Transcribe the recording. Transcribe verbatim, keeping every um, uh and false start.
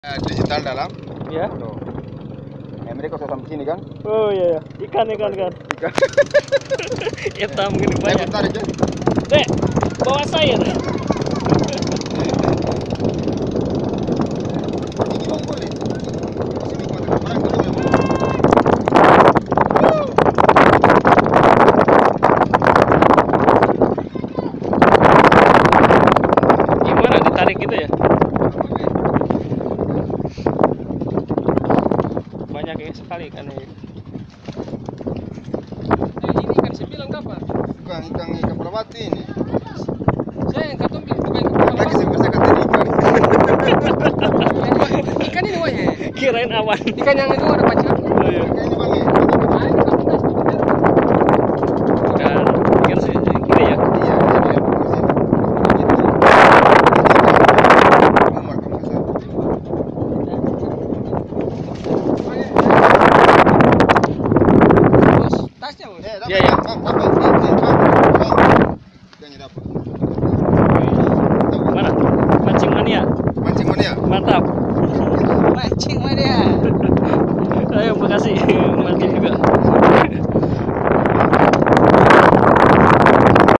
Eh, digital dalam. Ya. Tuh. Ya, mereka kok sampai sini kan? Oh iya, iya. Ikan, ikan, ikan. Ikan. Hitam gini Saya banyak. bentar aja. Dek, bawa saya. Dek. Ini mau boleh. Sini kau tengok. Orang dulu memang. Gimana ditarik gitu ya? Banyak ya sekali ikan ini. Eh, ini ikan saya bilang apa? Bukan ikan ikan perawati ini. Saya yang kata bilang bukan ikan Lagi saya saya kata ikan. Ikan ini wajah. Kirain awan. Ikan yang itu ada pacar. Oh iya. Ikan ini bang ya. Ah, ini kamu kasih bener. Ikan, ikan sih gini ya. Iya, iya, iya. Umar kamu kesana. Bos, tasnya bos. Eh, dapat. Iya, iya. Bang, dapat. Bang, bang. Ikannya dapat.